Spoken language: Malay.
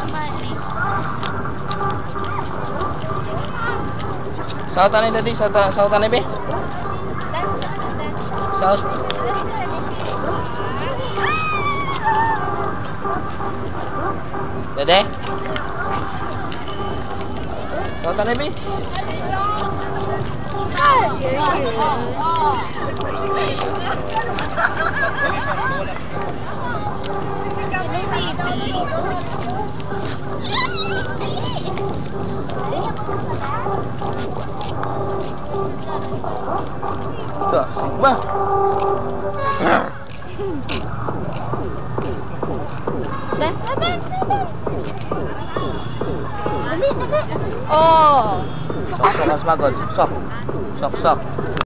Sautan tadi, sautan be? Saut. Dede? Sautan be? Tuh, bah. Dan. Dali. Oh. Sok, sok, sok.